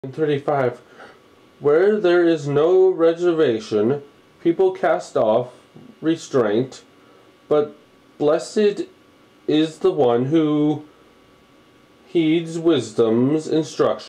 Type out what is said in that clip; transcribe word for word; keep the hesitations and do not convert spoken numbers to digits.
thirty-five. Where there is no reservation, people cast off restraint, but blessed is the one who heeds wisdom's instruction.